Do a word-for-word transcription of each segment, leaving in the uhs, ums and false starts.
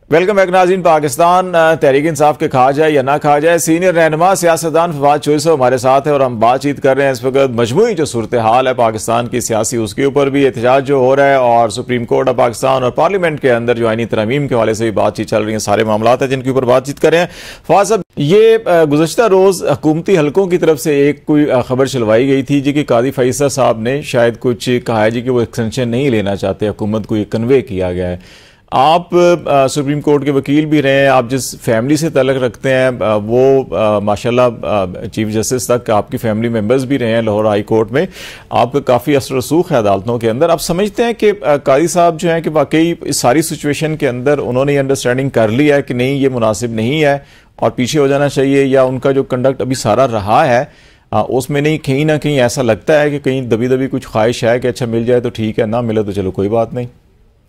Welcome back नाज़रीन। पाकिस्तान तहरीक इंसाफ के खा जाए या ना खा जाए, सीनियर रहनुमा सियासतदान फवाद चोइसो हमारे साथ है और हम बातचीत कर रहे हैं इस वक्त मजमूई जो सूरत हाल है पाकिस्तान की सियासी, उसके ऊपर भी एहतजाज जो हो रहा है और सुप्रीम कोर्ट ऑफ पाकिस्तान और पार्लियामेंट के अंदर जो आईनी तरमीम के हवाले से भी बातचीत चल रही है। सारे मामला है जिनके ऊपर बातचीत करें। फवाद साहब, ये गुज़श्ता रोज़ हुकूमती हलकों की तरफ से एक कोई खबर चलवाई गई थी जी कि कादी फैसल साहब ने शायद कुछ कहा है जी कि वो एक्सटेंशन नहीं लेना चाहते, हुकूमत को ये कन्वे किया गया है। आप आ, सुप्रीम कोर्ट के वकील भी रहे हैं, आप जिस फैमिली से तल्लक रखते हैं आ, वो आ, माशाल्लाह चीफ जस्टिस तक आपकी फैमिली मेंबर्स भी रहे हैं लाहौर हाई कोर्ट में, आप काफ़ी असर रसूख है अदालतों के अंदर। आप समझते हैं कि कादी साहब जो हैं कि वाकई इस सारी सिचुएशन के अंदर उन्होंने ये अंडरस्टैंडिंग कर लिया है कि नहीं ये मुनासिब नहीं है और पीछे हो जाना चाहिए, या उनका जो कंडक्ट अभी सारा रहा है आ, उसमें नहीं कहीं ना कहीं ऐसा लगता है कि कहीं दबी दबी कुछ ख्वाहिश है कि अच्छा मिल जाए तो ठीक है, ना मिले तो चलो कोई बात नहीं?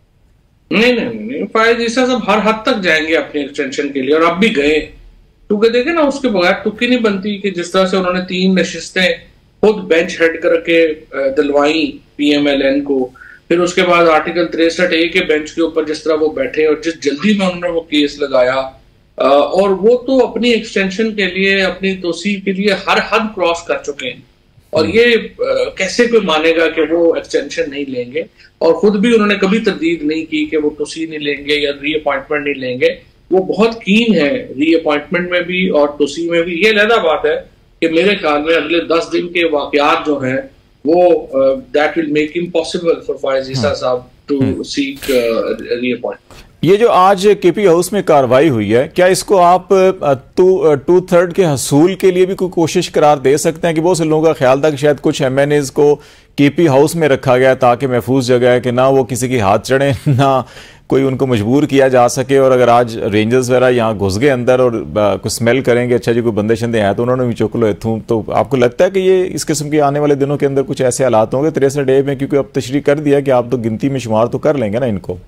नहीं नहीं नहीं फायद ईसा सब हर हद तक जाएंगे अपनी एक्सटेंशन के लिए, और अब भी गए। क्योंकि देखे ना, उसके बगैर तुक्की नहीं बनती कि जिस तरह से उन्होंने तीन नशिस्तें खुद बेंच हेड करके दिलवाई पीएमएलएन को, फिर उसके बाद आर्टिकल तिरसठ ए के बेंच के ऊपर जिस तरह वो बैठे और जिस जल्दी में उन्होंने वो केस लगाया, और वो तो अपनी एक्सटेंशन के लिए, अपनी तोसी के लिए हर हद क्रॉस कर चुके हैं। और ये कैसे कोई मानेगा कि वो एक्सटेंशन नहीं लेंगे? और खुद भी उन्होंने कभी तरदीद नहीं की कि वो तोसी नहीं लेंगे या री अपॉइंटमेंट नहीं लेंगे। वो बहुत कीन है री अपॉइंटमेंट में भी और तोसी में भी। ये अलग बात है कि मेरे ख्याल में अगले दस दिन के वाकयात जो हैं वो that will make impossible for Faez Isa साहब टू सीक री अपॉइंटमेंट। ये जो आज केपी हाउस में कार्रवाई हुई है, क्या इसको आप टू टू थर्ड के हसूल के लिए भी कोई कोशिश करार दे सकते हैं? कि बहुत से लोगों का ख्याल था कि शायद कुछ एम एन एज को केपी हाउस में रखा गया ताकि महफूज जगह है कि ना वो किसी के हाथ चढ़े, ना कोई उनको मजबूर किया जा सके। और अगर आज रेंजर्स वगैरह यहाँ घुस गए अंदर और कुछ स्मेल करेंगे अच्छा जी कोई बंदे शंदे हैं तो उन्होंने भी चुक लो इथूं, तो आपको लगता है कि ये इस किस्म के आने वाले दिनों के अंदर कुछ ऐसे हालात होंगे तिरसठ डे में? क्योंकि अब तशरीह कर दिया कि आप तो गिनती में शुमार तो कर लेंगे ना इनको।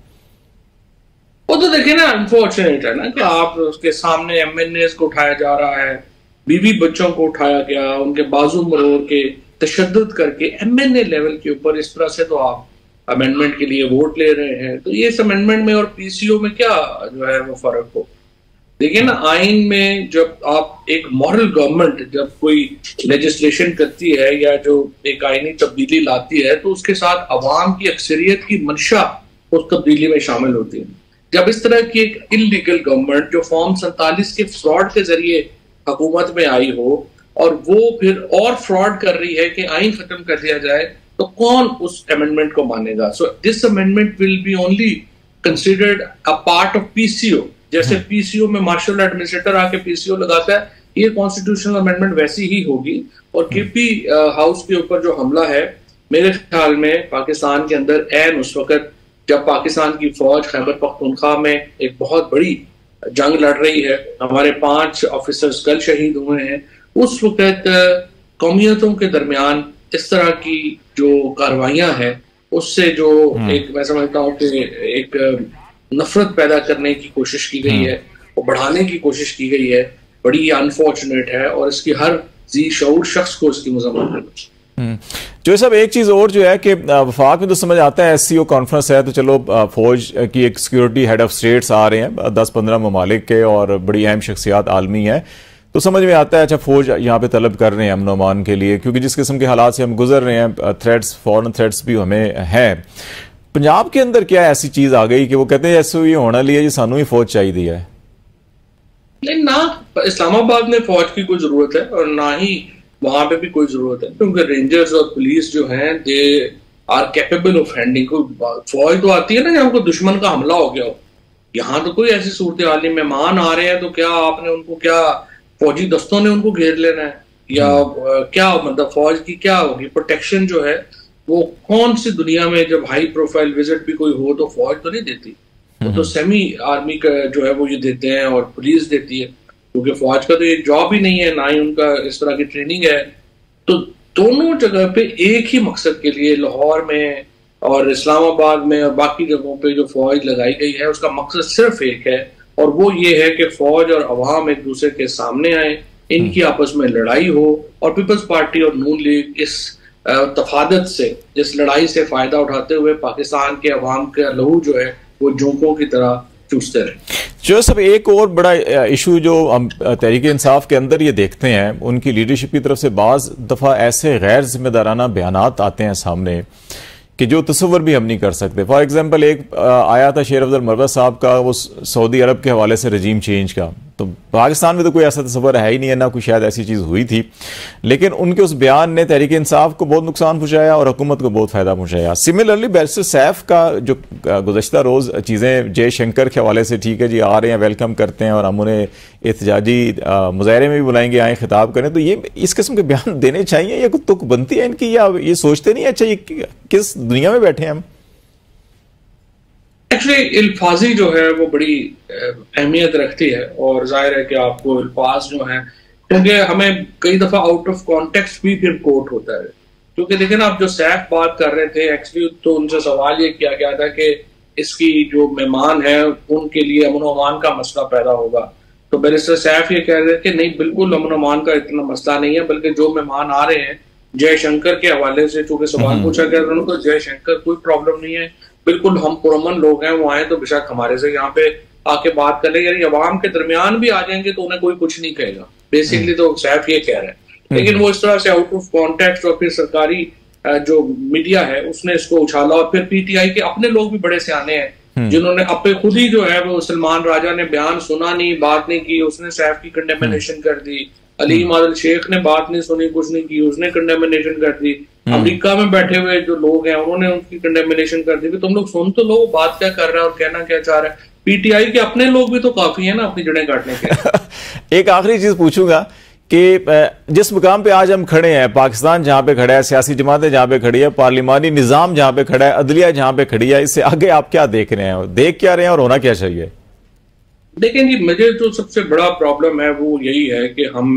वो तो देखिए ना, अनफॉर्चुनेट है ना कि आप उसके सामने एमएनए को उठाया जा रहा है, बीवी बच्चों को उठाया गया, उनके बाजू मरोड़ के तशद्दुद करके एमएनए लेवल के ऊपर इस तरह से तो आप अमेंडमेंट के लिए वोट ले रहे हैं। तो ये इस अमेंडमेंट में और पीसीओ में क्या जो है वो फर्क हो? देखिए ना, आइन में जब आप एक मॉरल गवर्नमेंट जब कोई लेजिस्लेशन करती है या जो एक आइनी तब्दीली लाती है तो उसके साथ अवाम की अक्सरियत की मंशा उस तब्दीली में शामिल होती है। जब इस तरह की एक इलीगल गवर्नमेंट जो फॉर्म सैंतालीस के फ्रॉड के जरिए हुकूमत में आई हो और वो फिर और फ्रॉड कर रही है कि आइन खत्म कर दिया जाए, तो कौन उस अमेंडमेंट को मानेगा? So this amendment will be only considered a part of PCO. जैसे पीसीओ में मार्शल एडमिनिस्ट्रेटर आके पीसीओ लगाता है, ये कॉन्स्टिट्यूशनल अमेंडमेंट वैसी ही होगी। और केपी हाउस के ऊपर जो हमला है, मेरे ख्याल में पाकिस्तान के अंदर ऐन उस वक्त जब पाकिस्तान की फौज खैबर पख्तूनख्वा में एक बहुत बड़ी जंग लड़ रही है, हमारे पांच ऑफिसर्स कल शहीद हुए हैं, उस वक्त कौमियतों के दरमियान इस तरह की जो कार्रवाइयां हैं उससे जो एक मैं समझता हूँ कि एक नफरत पैदा करने की कोशिश की गई है, वो बढ़ाने की कोशिश की गई है, बड़ी अनफॉर्चुनेट है और इसकी हर जी शऊर शख्स को इसकी मजम्मत करनी चाहिए। जो सब एक चीज और जो है कि वफाक में तो समझ आता है एससीओ कॉन्फ्रेंस है तो चलो फौज की एक सिक्योरिटी हेड ऑफ स्टेट्स आ रहे हैं दस पंद्रह ममालिक के और बड़ी अहम शख्सियात आलमी है, तो समझ में आता है अच्छा फौज यहाँ पे तलब कर रहे हैं अमन अमान के लिए, क्योंकि जिस किस्म के हालात से हम गुजर रहे हैं, थ्रेट्स फॉरेन थ्रेट्स भी हमें हैं। पंजाब के अंदर क्या ऐसी चीज आ गई कि वो कहते हैं ऐसे ये होना लिया जी सानू ही फौज चाहिए है? नहीं ना, इस्लामाबाद में फौज की कोई जरूरत है और ना ही वहां पे भी कोई जरूरत है, क्योंकि रेंजर्स और पुलिस जो हैं they are capable of handling. फौज तो आती है ना जब कोई दुश्मन का हमला हो गया हो। यहाँ तो कोई ऐसी सूरत हाल नहीं, मेहमान आ रहे हैं तो क्या आपने उनको क्या फौजी दस्तों ने उनको घेर लेना है या क्या? मतलब फौज की क्या होगी प्रोटेक्शन जो है वो कौन सी दुनिया में जब हाई प्रोफाइल विजिट भी कोई हो तो फौज तो नहीं देती, वो तो सेमी आर्मी का जो है वो ये देते हैं और पुलिस देती है, क्योंकि फौज का तो एक जॉब ही नहीं है, ना ही उनका इस तरह की ट्रेनिंग है। तो दोनों जगह पे एक ही मकसद के लिए लाहौर में और इस्लामाबाद में और बाकी जगहों पे जो फौज लगाई गई है उसका मकसद सिर्फ एक है, और वो ये है कि फौज और अवाम एक दूसरे के सामने आए, इनकी आपस में लड़ाई हो और पीपल्स पार्टी और नून लीग इस तफादत से, इस लड़ाई से फायदा उठाते हुए पाकिस्तान के अवाम का लहू जो है वो जोंकों की तरह चूसते रहे। जो सब एक और बड़ा इशू जो हम तहरीक इंसाफ के अंदर ये देखते हैं, उनकी लीडरशिप की तरफ से बाज़ दफ़ा ऐसे गैर जिम्मेदाराना बयानात आते हैं सामने कि जो तस्वर भी हम नहीं कर सकते। फॉर एग्जांपल एक आया था शेर अफजल मरवत साहब का, वो सऊदी अरब के हवाले से रजीम चेंज का, तो पाकिस्तान में तो कोई ऐसा तस्वर है ही नहीं है, ना कोई शायद ऐसी चीज़ हुई थी, लेकिन उनके उस बयान ने तहरीक इंसाफ को बहुत नुकसान पहुँचाया और हुकूमत को बहुत फ़ायदा पहुँचाया। सिमिलरली बैरिस्टर सैफ का जो गुज़श्ता रोज़ चीज़ें जयशंकर के हवाले से, ठीक है जी आ रहे हैं, वेलकम करते हैं और हम उन्हें एहतजाजी मुजाहरे में भी बुलाएंगे, आए खिताब करें, तो ये इस किस्म के बयान देने चाहिए या कुछ तुक बनती है इनकी, या ये सोचते नहीं अच्छा ये किस दुनिया में बैठे हैं हम? एक्चुअली अल्फाजी जो है वो बड़ी अहमियत रखती है और जाहिर है कि आपको अल्फाज जो है, क्योंकि हमें कई दफा आउट ऑफ कॉन्टेक्स्ट भी फिर कोट होता है। क्योंकि देखिए ना, आप जो सैफ बात कर रहे थे, एक्चुअली तो उनसे सवाल ये किया गया था कि इसकी जो मेहमान है उनके लिए अमन अमान का मसला पैदा होगा, तो बैरिस्टर सैफ ये कह रहे थे कि नहीं, बिल्कुल अमन अमान का इतना मसला नहीं है, बल्कि जो मेहमान आ रहे हैं जयशंकर के हवाले से चूंकि सवाल पूछा गया था उनको, जयशंकर कोई प्रॉब्लम नहीं है, बिल्कुल हम पुरअमन लोग हैं, वो आए तो बेशक हमारे से यहाँ पे आके बात कर ले, यानी अवाम के दरमियान भी आ जाएंगे तो उन्हें कोई कुछ नहीं कहेगा, बेसिकली तो सैफ ये कह रहे हैं। लेकिन वो इस तरह से आउट ऑफ कॉन्टेक्स्ट और फिर सरकारी जो मीडिया है उसने इसको उछाला, और फिर पीटीआई के अपने लोग भी बड़े सियाने हैं जिन्होंने अपने खुद ही जो है वो सलमान राजा ने बयान सुना नहीं, बात नहीं की, उसने सैफ की कंडेमिनेशन कर दी, अलीम आदिल शेख ने बात नहीं सुनी, कुछ नहीं की, उसने कंडेमिनेशन कर दी, अमेरिका में बैठे हुए जो लोग हैं उन्होंने उनकी कंडेमिनेशन कर दी कि तुम लोग सुन तो लो बात क्या कर रहा है और कहना क्या चाह रहा है। पीटीआई के अपने लोग भी तो काफी है ना अपनी जड़ें काटने के। एक आखिरी चीज पूछूंगा कि जिस मुकाम पे आज हम खड़े हैं, पाकिस्तान जहां पे खड़ा है, सियासी जमातें जहां पे खड़ी है, पार्लिमानी निजाम जहां पे खड़ा है, अदलिया जहां पे खड़ी है, इससे आगे आप क्या देख रहे हैं, देख क्या रहे हैं और होना क्या चाहिए? देखें जी, मुझे जो सबसे बड़ा प्रॉब्लम है वो यही है कि हम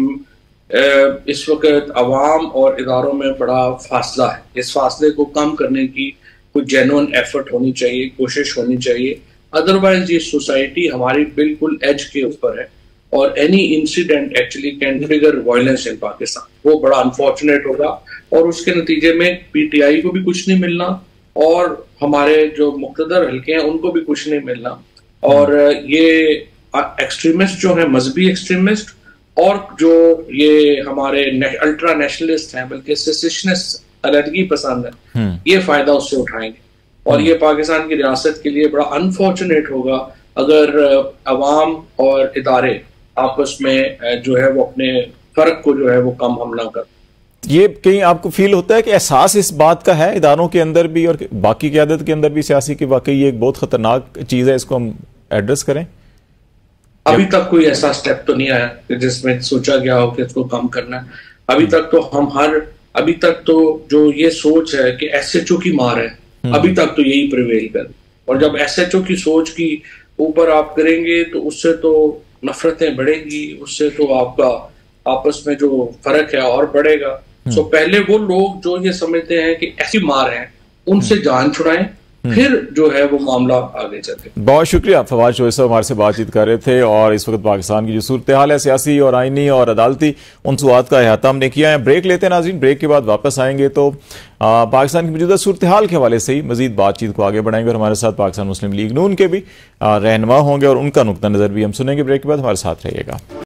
इस वक्त अवाम और इदारों में बड़ा फासला है। इस फासले को कम करने की कुछ जेन्युइन एफर्ट होनी चाहिए, कोशिश होनी चाहिए, अदरवाइज ये सोसाइटी हमारी बिल्कुल एज के ऊपर है और any incident actually can trigger violence in Pakistan. वो बड़ा अनफॉर्चुनेट होगा और उसके नतीजे में पीटीआई को भी कुछ नहीं मिलना और हमारे जो मुक़्तदर हल्के हैं उनको भी कुछ नहीं मिलना, और ये एक्सट्रीमिस्ट जो है, मजहबी एक्सट्रीमिस्ट, और जो ये हमारे ने, अल्ट्रा नेशनलिस्ट हैं, बल्कि सेसेशनिस्ट अलहदगी पसंद है, ये फायदा उससे उठाएंगे और ये पाकिस्तान की रियासत के लिए बड़ा अनफॉर्चुनेट होगा अगर अवाम और इदारे आपस में जो है वो अपने फर्क को जो है वो कम हम ना कर। ये कहीं आपको फील होता है कि एहसास इस बात का है इदारों के अंदर भी और बाकी क़यादत के अंदर भी सियासी की, वाकई ये एक बहुत खतरनाक चीज है, इसको हम एड्रेस करें? अभी तक कोई ऐसा स्टेप तो नहीं आया जिसमें सोचा गया हो कि इसको कम करना है। अभी तक तो हम हर अभी तक तो जो ये सोच है कि एसएचओ की मार है, अभी तक तो यही प्रिवेल कर, और जब एसएचओ की सोच की ऊपर आप करेंगे तो उससे तो नफरतें बढ़ेंगी, उससे तो आपका आपस में जो फर्क है और बढ़ेगा। सो पहले वो लोग जो ये समझते हैं कि ऐसी मार है उनसे जान छुड़ाएं, फिर जो है वो मामला आगे चले। बहुत शुक्रिया। फवाद चौधरी साहब हमारे से बातचीत कर रहे थे और इस वक्त पाकिस्तान की जो सूरत हाल है सियासी और आईनी और अदालती, उन सुआत का अहाता हमने किया है। ब्रेक लेते हैं नाज़रीन, ब्रेक के बाद वापस आएंगे तो आ, पाकिस्तान की मौजूदा सूरत हाल के हवाले से ही मजीद बातचीत को आगे बढ़ाएंगे और हमारे साथ पाकिस्तान मुस्लिम लीग नून के भी रहनुमा होंगे और उनका नुक्ता नज़र भी हम सुनेंगे। ब्रेक के बाद हमारे साथ रहिएगा।